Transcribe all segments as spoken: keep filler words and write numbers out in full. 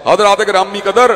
حضرات گرامی قدر،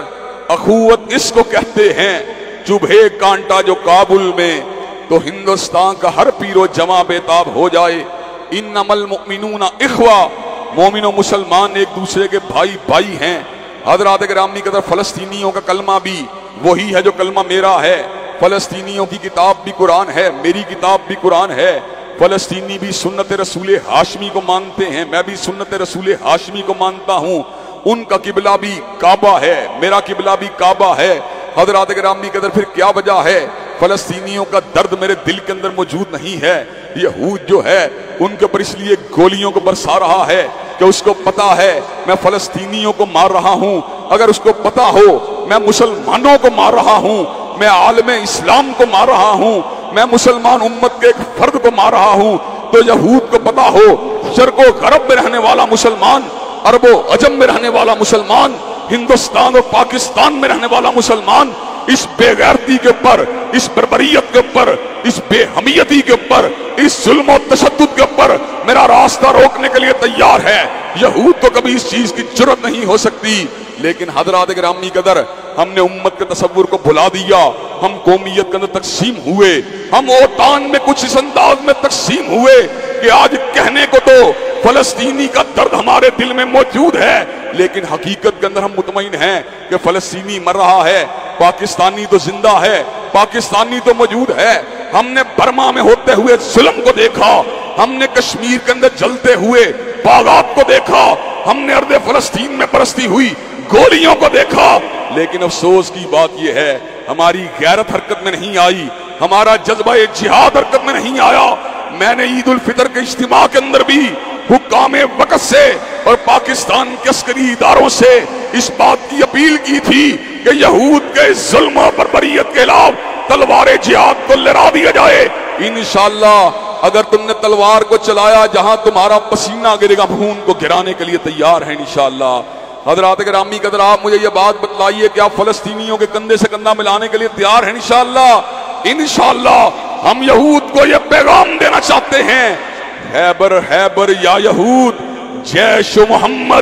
اخوت اس کو کہتے ہیں چبھے کانٹا جو کابل میں تو ہندوستان کا ہر پیر و جمع بے-تاب ہو جائے۔ انما المؤمنون اخوہ، مومن و مسلمان ایک دوسرے کے بھائی بھائی ہیں۔ حضرات گرامی قدر، فلسطینیوں کا کلمہ بھی وہی ہے جو کلمہ میرا ہے، فلسطینیوں کی کتاب بھی قرآن ہے، میری کتاب بھی قرآن ہے۔ فلسطینی بھی سنت رسول ہاشمی کو مانتے ہیں، میں بھی سنت رسول ہاشمی کو مانتا ہوں۔ ان کا قبلہ بھی کعبہ ہے، میرا قبلہ بھی کعبہ ہے۔ حضرات گرامی قدر، پھر کیا وجہ ہے؟ فلسطینیوں کا درد میرے دل کے اندر موجود نہیں ہے۔ یہود جو ہے ان کے اوپر اس لیے گولیوں کو برسا رہا ہے کہ اس کو پتا ہے میں فلسطینیوں کو مار رہا ہوں۔ اگر اس کو پتا ہو میں مسلمانوں کو مار رہا ہوں، میں عالم اسلام کو مار رہا ہوں، میں مسلمان امت کے ایک فرد کو مار رہا ہوں، تو یہود کو پتا ہو شرق و غرب میں رہنے والا مسلمان، عرب و عجم میں رہنے والا مسلمان، ہندوستان اور پاکستان میں رہنے والا مسلمان اس بے غیرتی کے اوپر، اس بربریت کے اوپر، اس بے حمیتی کے اوپر، اس ظلم و تشدد کے اوپر میرا راستہ روکنے کے لیے تیار ہے۔ یہود تو کبھی اس چیز کی جرات نہیں ہو سکتی۔ لیکن حضرات گرامی قدر، ہم نے امت کے تصور کو بھلا دیا، ہم قومیت کے اندر تقسیم ہوئے، ہم اوطان میں کچھ اس انداز میں تقسیم ہوئے کہ آج کہنے کو تو فلسطینی کا درد ہمارے دل میں موجود ہے، لیکن حقیقت کے اندر ہم مطمئن ہیں کہ فلسطینی مر رہا ہے، پاکستانی تو زندہ ہے، پاکستانی تو موجود ہے۔ ہم نے برما میں ہوتے ہوئے ظلم کو دیکھا، ہم نے کشمیر کے اندر جلتے ہوئے باغات کو دیکھا، ہم نے ارض فلسطین میں برستی ہوئی گولیوں کو دیکھا، لیکن افسوس کی بات یہ ہے ہماری غیرت حرکت میں نہیں آئی، ہمارا جذبہ جہاد حرکت میں نہیں آیا۔ میں نے عید الفطر کے اجتماع کے اندر بھی حکام وقت سے اور پاکستان کے عسکری اداروں سے اس بات کی اپیل کی تھی کہ یہود کے ظلم و بربریت کے خلاف تلوار جہاد کو لہرا دیا جائے۔ انشاءاللہ اگر تم نے تلوار کو چلایا، جہاں تمہارا پسینہ گرے گا خون کو گرانے کے لیے تیار ہیں انشاءاللہ۔ حضرات گرامی قدر، آپ مجھے یہ بات بتلائیے کہ آپ فلسطینیوں کے کندھے سے کندھا ملانے کے لیے تیار ہیں انشاءاللہ؟ انشاءاللہ ہم یہود کو یہ پیغام دینا چاہتے ہیں، خیبر خیبر یا یہود، جیش محمد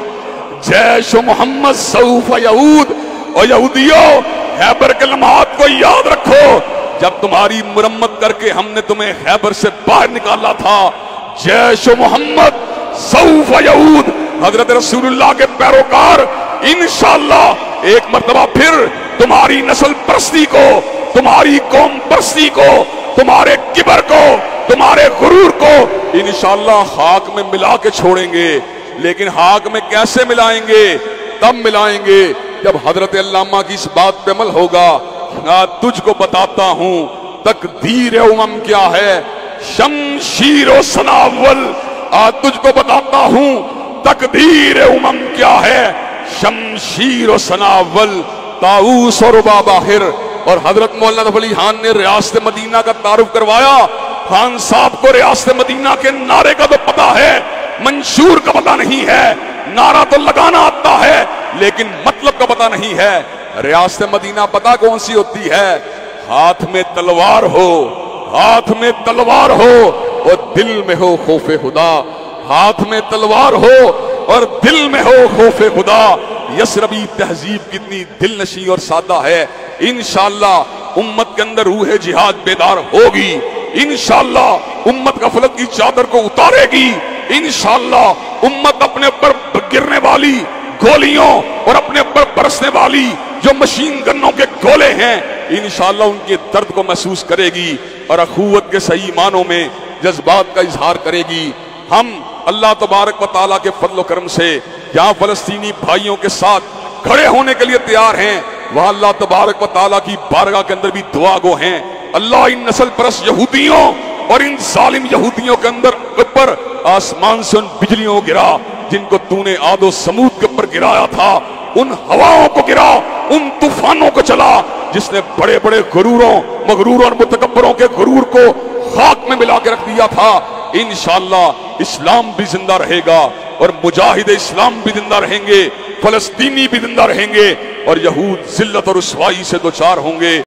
جیش محمد سوف یہود۔ اور یہودیوں، خیبر کے لمحات کو یاد رکھو، جب تمہاری مرمت کر کے ہم نے تمہیں خیبر سے باہر نکالا تھا، جیش محمد سوف یہود، حضرت رسول اللہ کے پیروکار انشاءاللہ ایک مرتبہ پھر تمہاری نسل پرستی کو، تمہاری قوم پرستی کو، تمہارے کبر کو، تمہارے غرور کو انشاءاللہ خاک میں ملا کے چھوڑیں گے۔ لیکن خاک میں کیسے ملائیں گے؟ تب ملائیں گے جب حضرت علامہ کی اس بات پہ عمل ہوگا۔ آج تجھ کو بتاتا ہوں تقدیر امم کیا ہے، شمشیر و سناول۔ آج تجھ کو بتاتا ہوں تقدیر امم کیا ہے، شمشیر و سناول۔ طاؤس اور رباب باہر اور حضرت مولانا علی خان نے ریاست مدینہ کا تعارف کروایا۔ خان صاحب کو ریاست مدینہ کے نعرے کا تو پتا ہے، منشور کا پتا نہیں ہے۔ نعرہ تو لگانا آتا ہے لیکن مطلب کا پتا نہیں ہے۔ ریاست مدینہ پتا کون سی ہوتی ہے؟ ہاتھ میں تلوار ہو، ہاتھ میں تلوار ہو اور دل میں ہو خوف خدا۔ ہاتھ میں تلوار ہو اور دل میں ہو خوف خدا۔ یسربی تہذیب کتنی دل نشیں اور سادہ ہے۔ انشاءاللہ امت کے اندر روح جہاد بیدار ہوگی، انشاءاللہ امت غفلت کی چادر کو اتارے گی، انشاءاللہ امت اپنے اوپر گرنے والی گولیوں اور اپنے اوپر برسنے والی جو مشین گنوں کے گولے ہیں انشاءاللہ ان کے درد کو محسوس کرے گی اور اخوت کے صحیح معنوں میں جذبات کا اظہار کرے گی۔ ہم اللہ تبارک و تعالیٰ کے فضل و کرم سے جہاں فلسطینی بھائیوں کے ساتھ کھڑے ہونے کے لیے تیار ہیں، وہاں اللہ تبارک و تعالیٰ کی بارگاہ کے اندر بھی دعا گو ہیں۔ اللہ ان نسل پرست یہودیوں اور ان ظالم یہودیوں کے اندر اوپر آسمان سے ان بجلیوں گرا جن کو تو نے عاد و سمود کے اوپر گرایا تھا، ان ہواؤں کو گرا، ان طوفانوں کو چلا جس نے بڑے بڑے غروروں مغروروں اور متکبروں کے غرور کو خاک میں ملا کے رکھ دیا تھا۔ انشاءاللہ اسلام بھی زندہ رہے گا اور مجاہد اسلام بھی زندہ رہیں گے، فلسطینی بھی زندہ رہیں گے اور یہود ذلت اور رسوائی سے دوچار ہوں گے۔